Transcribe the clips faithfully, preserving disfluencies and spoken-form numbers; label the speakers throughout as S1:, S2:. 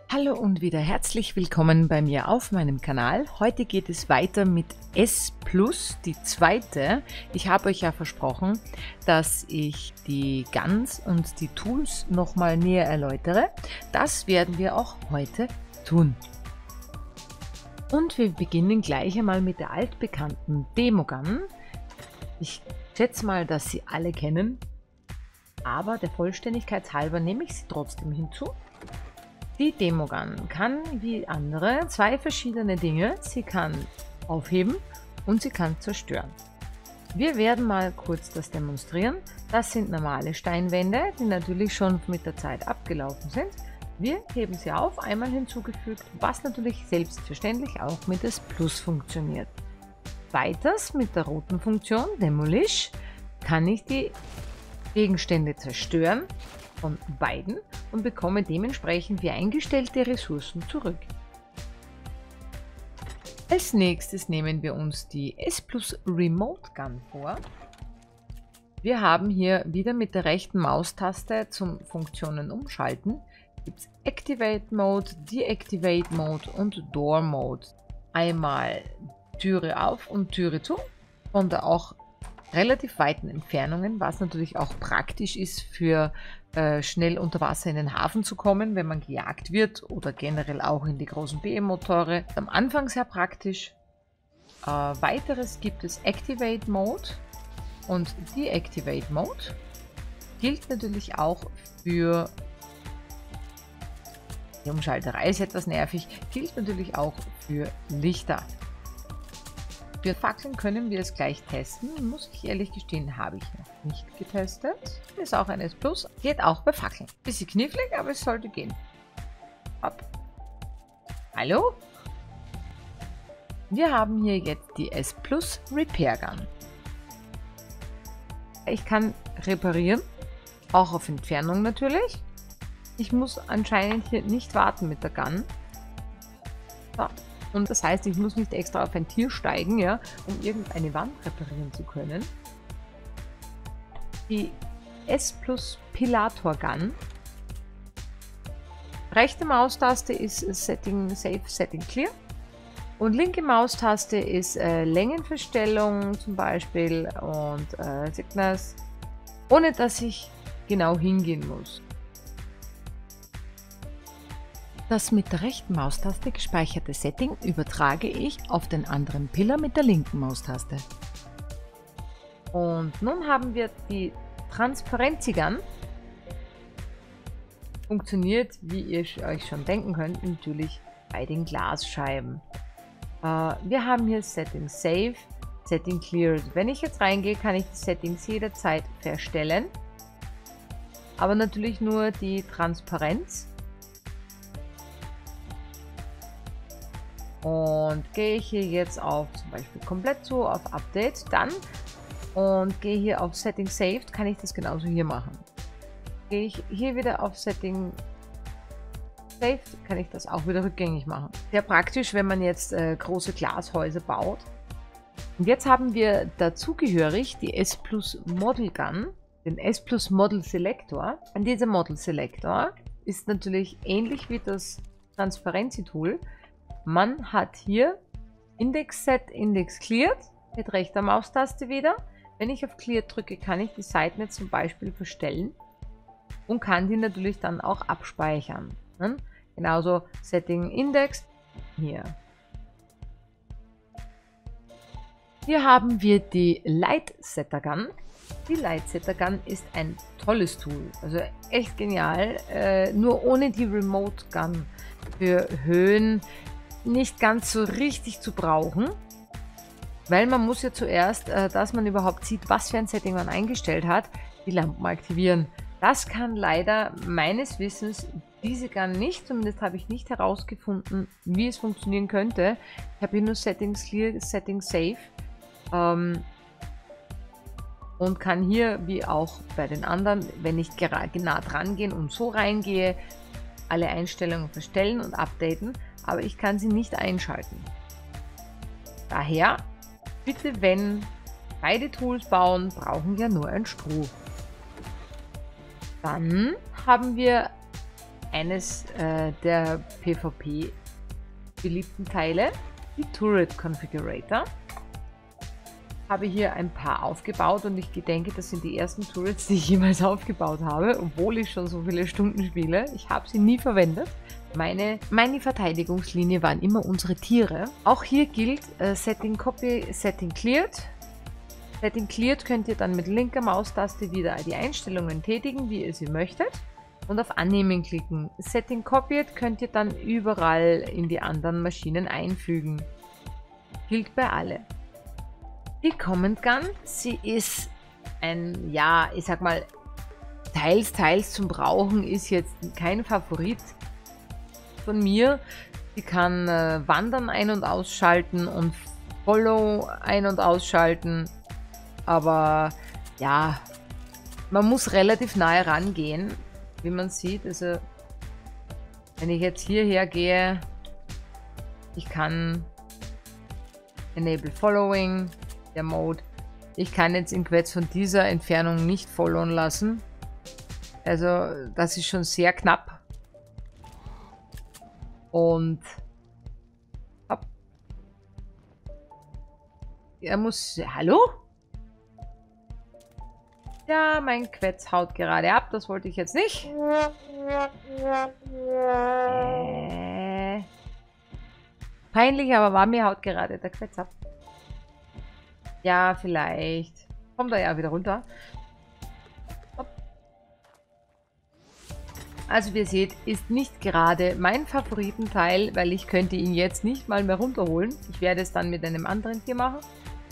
S1: Hallo und wieder herzlich willkommen bei mir auf meinem Kanal. Heute geht es weiter mit S Plus, die zweite. Ich habe euch ja versprochen, dass ich die Guns und die Tools nochmal näher erläutere. Das werden wir auch heute tun. Und wir beginnen gleich einmal mit der altbekannten Demogun. Ich schätze mal, dass Sie alle kennen, aber der Vollständigkeit halber nehme ich sie trotzdem hinzu. Die Demogun kann wie andere zwei verschiedene Dinge. Sie kann aufheben und sie kann zerstören. Wir werden mal kurz das demonstrieren. Das sind normale Steinwände, die natürlich schon mit der Zeit abgelaufen sind. Wir heben sie auf, einmal hinzugefügt, was natürlich selbstverständlich auch mit S Plus funktioniert. Weiters mit der roten Funktion Demolish kann ich die Gegenstände zerstören von beiden und bekomme dementsprechend wie eingestellte Ressourcen zurück. Als nächstes nehmen wir uns die S Plus Remote Gun vor. Wir haben hier wieder mit der rechten Maustaste zum Funktionen umschalten. Gibt es Activate Mode, Deactivate Mode und Door Mode. Einmal Türe auf und Türe zu, von der auch relativ weiten Entfernungen, was natürlich auch praktisch ist für äh, schnell unter Wasser in den Hafen zu kommen, wenn man gejagt wird oder generell auch in die großen B M-Motore. Am Anfang sehr praktisch. Äh, weiteres gibt es Activate Mode und Deactivate Mode. Gilt natürlich auch für die Umschalterei, ist etwas nervig, gilt natürlich auch für Lichter. Für Fackeln können wir es gleich testen, muss ich ehrlich gestehen, habe ich noch nicht getestet. Ist auch ein S Plus, geht auch bei Fackeln. Bisschen knifflig, aber es sollte gehen. Ab. Hallo? Wir haben hier jetzt die S Plus Repair Gun. Ich kann reparieren, auch auf Entfernung natürlich. Ich muss anscheinend hier nicht warten mit der Gun. So. Und das heißt, ich muss nicht extra auf ein Tier steigen, ja, um irgendeine Wand reparieren zu können. Die S Plus Pilator Gun. Rechte Maustaste ist Setting Safe, Setting Clear. Und linke Maustaste ist äh, Längenverstellung zum Beispiel und äh, Signals, ohne dass ich genau hingehen muss. Das mit der rechten Maustaste gespeicherte Setting übertrage ich auf den anderen Pillar mit der linken Maustaste. Und nun haben wir die Transparenz-Gun. Funktioniert, wie ihr euch schon denken könnt, natürlich bei den Glasscheiben. Äh, wir haben hier Setting Save, Setting Clear. Wenn ich jetzt reingehe, kann ich die Settings jederzeit verstellen. Aber natürlich nur die Transparenz. Und gehe ich hier jetzt auf zum Beispiel komplett zu, auf Update, dann und gehe hier auf Setting Saved, kann ich das genauso hier machen. Gehe ich hier wieder auf Setting Saved, kann ich das auch wieder rückgängig machen. Sehr praktisch, wenn man jetzt äh, große Glashäuser baut. Und jetzt haben wir dazugehörig die S Plus Model Gun, den S Plus Model Selector. Und dieser Model Selector ist natürlich ähnlich wie das Transparency-Tool. Man hat hier Index Set, Index Cleared mit rechter Maustaste wieder. Wenn ich auf Clear drücke, kann ich die Seiten jetzt zum Beispiel verstellen und kann die natürlich dann auch abspeichern. Ne? Genauso Setting Index hier. Hier haben wir die Light Setter Gun. Die Light Setter Gun ist ein tolles Tool, also echt genial, äh, nur ohne die Remote Gun für Höhen nicht ganz so richtig zu brauchen, weil man muss ja zuerst, äh, dass man überhaupt sieht, was für ein Setting man eingestellt hat, die Lampen aktivieren. Das kann leider meines Wissens diese Gun nicht, zumindest habe ich nicht herausgefunden, wie es funktionieren könnte. Ich habe hier nur Settings Clear, Settings Safe ähm, und kann hier, wie auch bei den anderen, wenn ich gerade nah dran gehe und so reingehe, alle Einstellungen verstellen und updaten, aber ich kann sie nicht einschalten. Daher, bitte, wenn beide Tools bauen, brauchen wir nur ein Stroh. Dann haben wir eines äh, der PvP beliebten Teile, die Turret Configurator. Habe hier ein paar aufgebaut und ich denke, das sind die ersten Turrets, die ich jemals aufgebaut habe, obwohl ich schon so viele Stunden spiele. Ich habe sie nie verwendet. Meine, meine Verteidigungslinie waren immer unsere Tiere. Auch hier gilt äh, Setting Copy, Setting Cleared. Setting Cleared könnt ihr dann mit linker Maustaste wieder die Einstellungen tätigen, wie ihr sie möchtet. Und auf Annehmen klicken. Setting Copied könnt ihr dann überall in die anderen Maschinen einfügen. Gilt bei alle. Die Command Gun, sie ist ein, ja, ich sag mal, teils, teils zum Brauchen, ist jetzt kein Favorit von mir. Sie kann äh, Wandern ein- und ausschalten und Follow ein- und ausschalten, aber ja, man muss relativ nahe rangehen, wie man sieht. Also, wenn ich jetzt hierher gehe, ich kann Enable Following, der Mode. Ich kann jetzt in Quetz von dieser Entfernung nicht followen lassen. Also das ist schon sehr knapp. Und hopp. Er muss... Hallo? Ja, mein Quetz haut gerade ab. Das wollte ich jetzt nicht. Äh. Peinlich, aber war mir haut gerade der Quetz ab. Ja, vielleicht. Kommt er ja wieder runter. Hopp. Also wie ihr seht, ist nicht gerade mein Favoritenteil, weil ich könnte ihn jetzt nicht mal mehr runterholen. Ich werde es dann mit einem anderen Tier machen.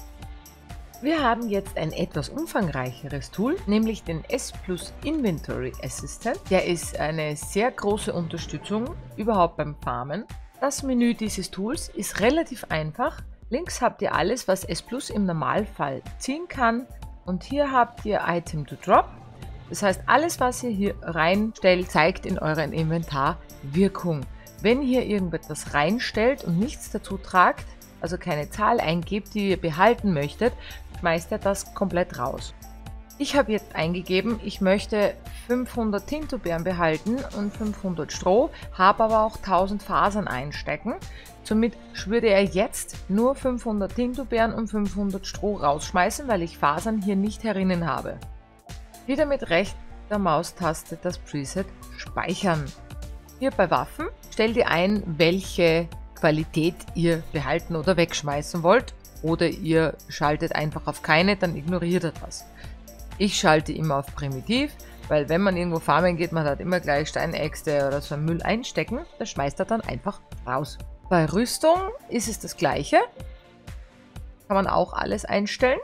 S1: Wir haben jetzt ein etwas umfangreicheres Tool, nämlich den S Plus Inventory Assistant. Der ist eine sehr große Unterstützung überhaupt beim Farmen. Das Menü dieses Tools ist relativ einfach. Links habt ihr alles, was S Plus im Normalfall ziehen kann, und hier habt ihr Item to Drop. Das heißt, alles, was ihr hier reinstellt, zeigt in eurem Inventar Wirkung. Wenn ihr irgendetwas reinstellt und nichts dazu tragt, also keine Zahl eingebt, die ihr behalten möchtet, schmeißt ihr das komplett raus. Ich habe jetzt eingegeben, ich möchte fünfhundert Tintobeeren behalten und fünfhundert Stroh, habe aber auch tausend Fasern einstecken. Somit würde er jetzt nur fünfhundert Tintobeeren und fünfhundert Stroh rausschmeißen, weil ich Fasern hier nicht herinnen habe. Wieder mit rechter Maustaste das Preset speichern. Hier bei Waffen stellt ihr ein, welche Qualität ihr behalten oder wegschmeißen wollt, oder ihr schaltet einfach auf keine, dann ignoriert ihr das. Ich schalte immer auf Primitiv, weil wenn man irgendwo farmen geht, man hat immer gleich Steinäxte oder so einen Müll einstecken, das schmeißt er dann einfach raus. Bei Rüstung ist es das gleiche, kann man auch alles einstellen,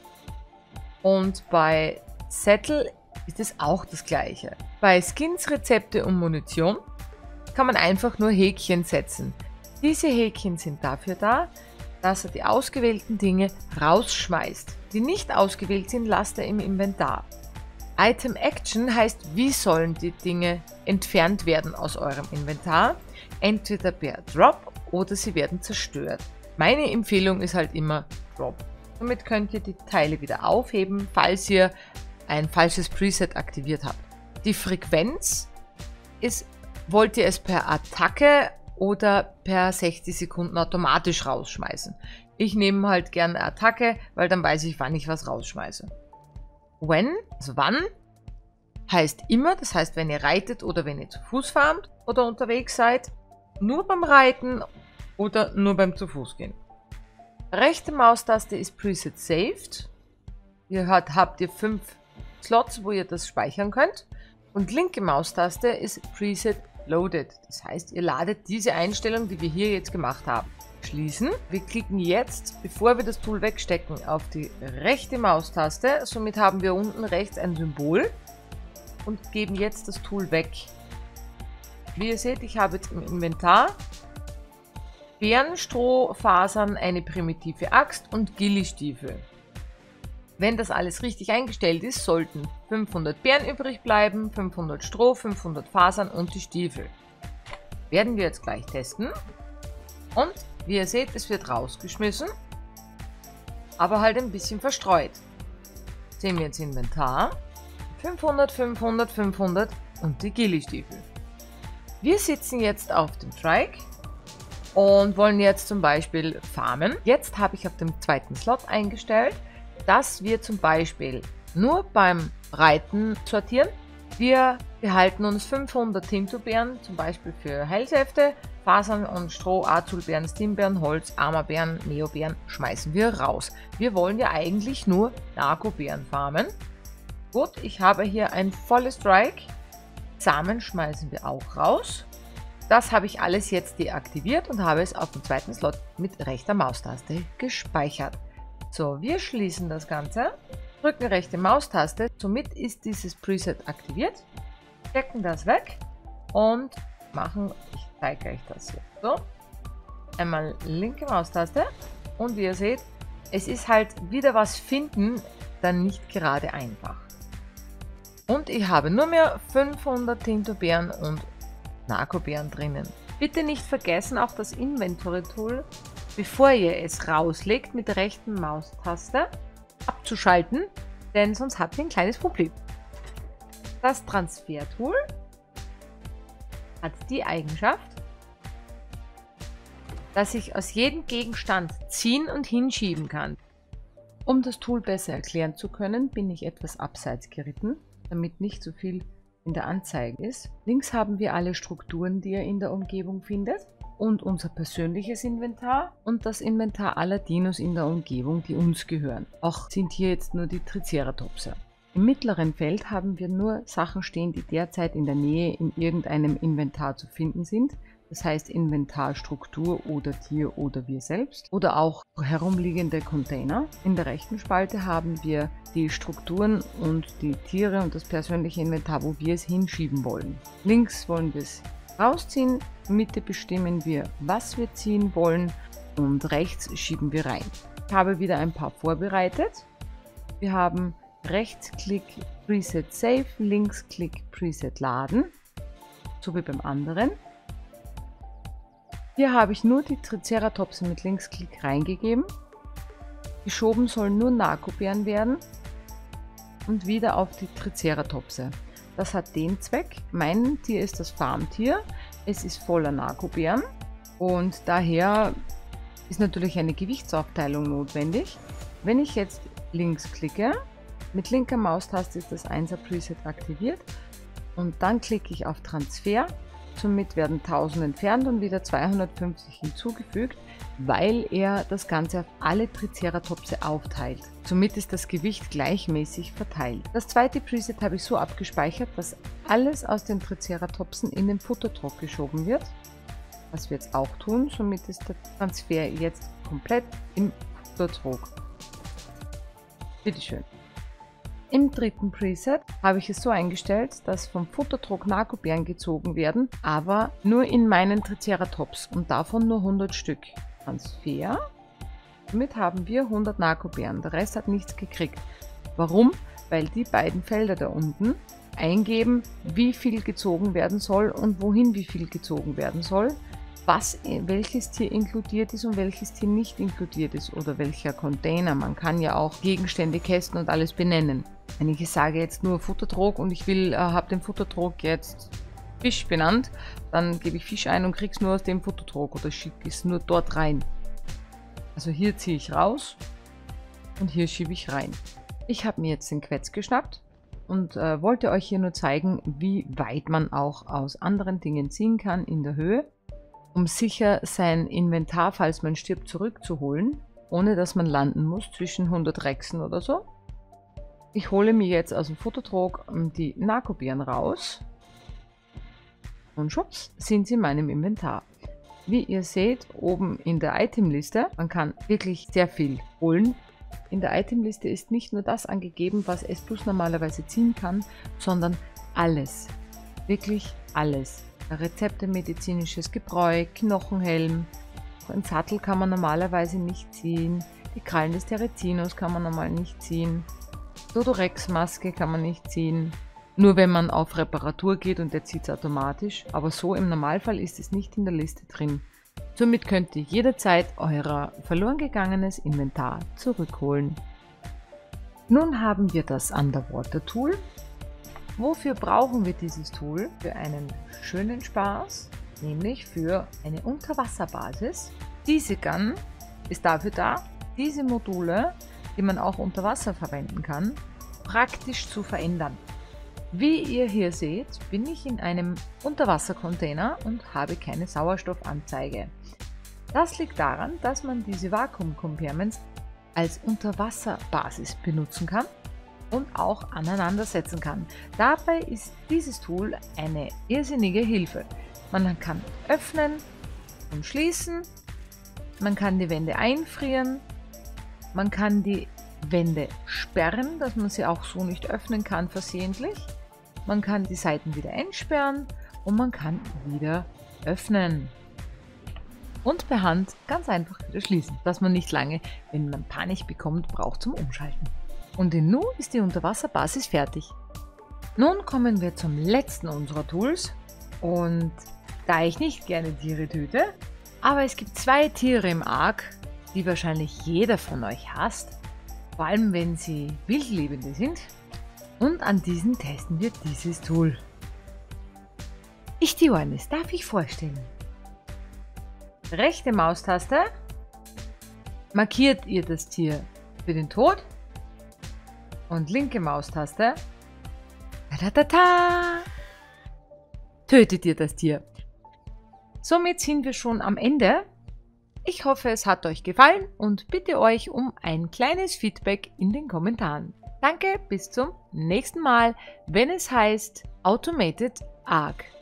S1: und bei Sättel ist es auch das gleiche. Bei Skins, Rezepte und Munition kann man einfach nur Häkchen setzen. Diese Häkchen sind dafür da, dass er die ausgewählten Dinge rausschmeißt. Die nicht ausgewählt sind, lasst er im Inventar. Item Action heißt, wie sollen die Dinge entfernt werden aus eurem Inventar? Entweder per Drop oder sie werden zerstört. Meine Empfehlung ist halt immer Drop. Somit könnt ihr die Teile wieder aufheben, falls ihr ein falsches Preset aktiviert habt. Die Frequenz ist, wollt ihr es per Attacke oder per sechzig Sekunden automatisch rausschmeißen. Ich nehme halt gerne Attacke, weil dann weiß ich, wann ich was rausschmeiße. When, also wann, heißt immer, das heißt, wenn ihr reitet oder wenn ihr zu Fuß farmt oder unterwegs seid, nur beim Reiten oder nur beim zu Fuß gehen. Rechte Maustaste ist Preset Saved. Hier hat, habt ihr fünf Slots, wo ihr das speichern könnt. Und linke Maustaste ist Preset Loaded. Das heißt, ihr ladet diese Einstellung, die wir hier jetzt gemacht haben. Schließen. Wir klicken jetzt, bevor wir das Tool wegstecken, auf die rechte Maustaste. Somit haben wir unten rechts ein Symbol und geben jetzt das Tool weg. Wie ihr seht, ich habe jetzt im Inventar Beeren, Stroh, Fasern, eine primitive Axt und Gillistiefel. Wenn das alles richtig eingestellt ist, sollten fünfhundert Beeren übrig bleiben, fünfhundert Stroh, fünfhundert Fasern und die Stiefel. Werden wir jetzt gleich testen. Und wie ihr seht, es wird rausgeschmissen, aber halt ein bisschen verstreut. Sehen wir ins Inventar. fünfhundert, fünfhundert, fünfhundert und die Gillistiefel. Wir sitzen jetzt auf dem Trike und wollen jetzt zum Beispiel farmen. Jetzt habe ich auf dem zweiten Slot eingestellt, dass wir zum Beispiel nur beim Reiten sortieren. Wir behalten uns fünfhundert Tintobeeren, zum Beispiel für Heilsäfte, Fasern und Stroh, Azulbeeren, Stimbeeren, Holz, Amabeeren, Neobeeren schmeißen wir raus. Wir wollen ja eigentlich nur Narkobeeren farmen. Gut, ich habe hier ein volles Trike. Samen schmeißen wir auch raus. Das habe ich alles jetzt deaktiviert und habe es auf dem zweiten Slot mit rechter Maustaste gespeichert. So, wir schließen das Ganze, drücken rechte Maustaste, somit ist dieses Preset aktiviert, stecken das weg und machen, ich zeige euch das hier, so, einmal linke Maustaste und wie ihr seht, es ist halt wieder was finden, dann nicht gerade einfach. Und ich habe nur mehr fünfhundert Tintobeeren und Narkobeeren drinnen. Bitte nicht vergessen, auch das Inventory-Tool, bevor ihr es rauslegt, mit der rechten Maustaste abzuschalten, denn sonst habt ihr ein kleines Problem. Das Transfer-Tool hat die Eigenschaft, dass ich aus jedem Gegenstand ziehen und hinschieben kann. Um das Tool besser erklären zu können, bin ich etwas abseits geritten, damit nicht so viel in der Anzeige ist. Links haben wir alle Strukturen, die ihr in der Umgebung findet, und unser persönliches Inventar und das Inventar aller Dinos in der Umgebung, die uns gehören. Auch sind hier jetzt nur die Triceratopse. Im mittleren Feld haben wir nur Sachen stehen, die derzeit in der Nähe in irgendeinem Inventar zu finden sind. Das heißt Inventarstruktur oder Tier oder wir selbst oder auch herumliegende Container. In der rechten Spalte haben wir die Strukturen und die Tiere und das persönliche Inventar, wo wir es hinschieben wollen. Links wollen wir es rausziehen, Mitte bestimmen wir, was wir ziehen wollen und rechts schieben wir rein. Ich habe wieder ein paar vorbereitet. Wir haben Rechtsklick Preset Save, Linksklick Preset Laden, so wie beim anderen. Hier habe ich nur die Triceratopse mit Linksklick reingegeben. Geschoben sollen nur Narkobeeren werden und wieder auf die Triceratopse. Das hat den Zweck. Mein Tier ist das Farmtier. Es ist voller Narkobeeren und daher ist natürlich eine Gewichtsaufteilung notwendig. Wenn ich jetzt links klicke, mit linker Maustaste ist das einser Preset aktiviert und dann klicke ich auf Transfer. Somit werden tausend entfernt und wieder zweihundertfünfzig hinzugefügt, weil er das Ganze auf alle Triceratopse aufteilt. Somit ist das Gewicht gleichmäßig verteilt. Das zweite Preset habe ich so abgespeichert, dass alles aus den Triceratopsen in den Futtertrog geschoben wird. Was wir jetzt auch tun, somit ist der Transfer jetzt komplett im Futtertrog. Bitteschön. Im dritten Preset habe ich es so eingestellt, dass vom Futtertrog Narkobeeren gezogen werden, aber nur in meinen Triceratops und davon nur hundert Stück. Transfer. Damit haben wir hundert Narkobeeren, der Rest hat nichts gekriegt. Warum? Weil die beiden Felder da unten eingeben, wie viel gezogen werden soll und wohin wie viel gezogen werden soll, was welches Tier inkludiert ist und welches Tier nicht inkludiert ist oder welcher Container. Man kann ja auch Gegenstände, Kästen und alles benennen. Wenn ich sage jetzt nur Futtertrog und ich will, äh, habe den Futtertrog jetzt Fisch benannt, dann gebe ich Fisch ein und kriege es nur aus dem Futtertrog oder schicke es nur dort rein. Also hier ziehe ich raus und hier schiebe ich rein. Ich habe mir jetzt den Quetz geschnappt und äh, wollte euch hier nur zeigen, wie weit man auch aus anderen Dingen ziehen kann in der Höhe, um sicher sein Inventar, falls man stirbt, zurückzuholen, ohne dass man landen muss zwischen hundert Rexen oder so. Ich hole mir jetzt aus dem Futtertrog die Narkobeeren raus und schwupps, sind sie in meinem Inventar. Wie ihr seht, oben in der Itemliste, man kann wirklich sehr viel holen. In der Itemliste ist nicht nur das angegeben, was S Plus normalerweise ziehen kann, sondern alles. Wirklich alles. Rezepte, medizinisches Gebräu, Knochenhelm, einen Sattel kann man normalerweise nicht ziehen, die Krallen des Terezinos kann man normal nicht ziehen, Dodorex-Maske kann man nicht ziehen, nur wenn man auf Reparatur geht und der zieht es automatisch, aber so im Normalfall ist es nicht in der Liste drin. Somit könnt ihr jederzeit euer verloren gegangenes Inventar zurückholen. Nun haben wir das Underwater Tool. Wofür brauchen wir dieses Tool? Für einen schönen Spaß, nämlich für eine Unterwasserbasis. Diese Gun ist dafür da, diese Module, die man auch unter Wasser verwenden kann, praktisch zu verändern. Wie ihr hier seht, bin ich in einem Unterwassercontainer und habe keine Sauerstoffanzeige. Das liegt daran, dass man diese Vakuum-Compartments als Unterwasserbasis benutzen kann und auch aneinandersetzen kann. Dabei ist dieses Tool eine irrsinnige Hilfe. Man kann öffnen und schließen, man kann die Wände einfrieren, man kann die Wände sperren, dass man sie auch so nicht öffnen kann versehentlich. Man kann die Seiten wieder entsperren und man kann wieder öffnen. Und per Hand ganz einfach wieder schließen, dass man nicht lange, wenn man Panik bekommt, braucht zum Umschalten. Und in Nu ist die Unterwasserbasis fertig. Nun kommen wir zum letzten unserer Tools. Und da ich nicht gerne Tiere töte, aber es gibt zwei Tiere im Ark, die wahrscheinlich jeder von euch hasst, vor allem wenn sie wildlebende sind. Und an diesen testen wir dieses Tool. Ich, die Johannes, darf ich vorstellen. Rechte Maustaste markiert ihr das Tier für den Tod und linke Maustaste ta -ta -ta, tötet ihr das Tier. Somit sind wir schon am Ende. Ich hoffe, es hat euch gefallen und bitte euch um ein kleines Feedback in den Kommentaren. Danke, bis zum nächsten Mal, wenn es heißt Automated Ark.